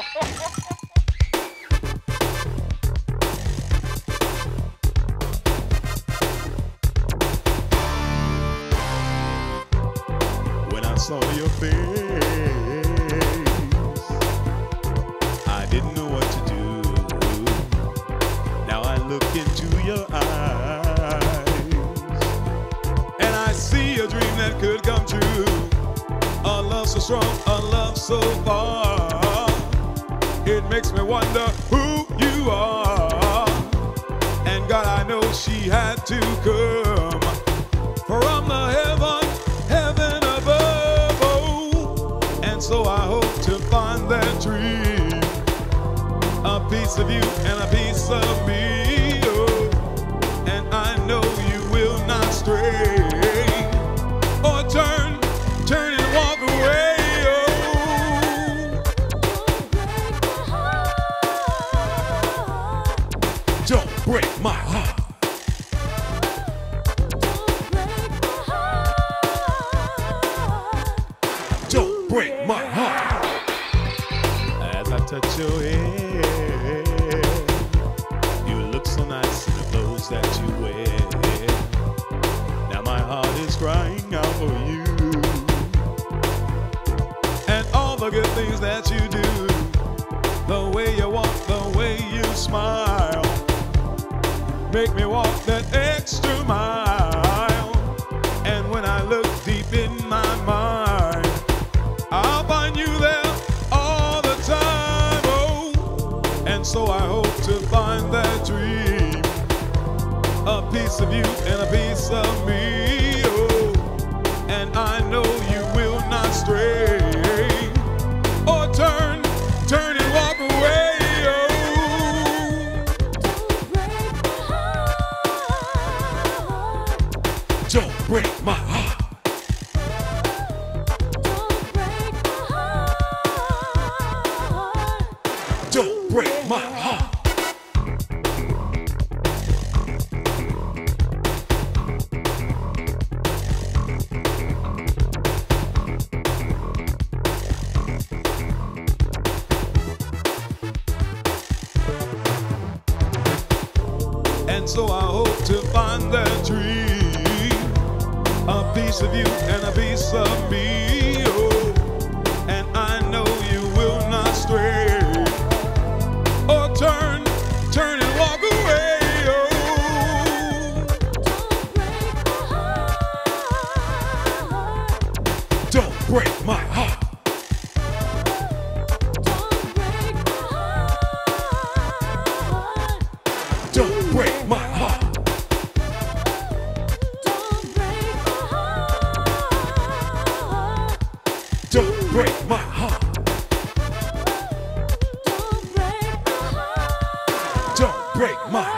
When I saw your face, I didn't know what to do. Now I look into your eyes, and I see a dream that could come true. A love so strong, a love so far. It makes me wonder who you are. And God, I know she had to come from the heaven above. Oh, and so I hope to find that dream, a piece of you and a piece of me. Oh, and I know you will not stray or turn and walk away. Oh, don't break my heart. Don't break my heart. As I touch your head, you look so nice in the clothes that you wear. Now my heart is crying out for you, and all the good things that you do, the way you walk, the way you smile, make me walk that extra mile. And when I look deep in my mind, I'll find you there all the time. Oh, and so I hope to find that dream, a piece of you and a piece of me. Oh, and I know you will not stray or turn and walk away. Don't break my heart. Don't break my heart. And so I hope to find that dream, a piece of you and a piece of me. Oh, and I know you will not stray or turn and walk away. Oh, don't break my heart. Don't break my heart. Don't break my heart. Don't break my heart.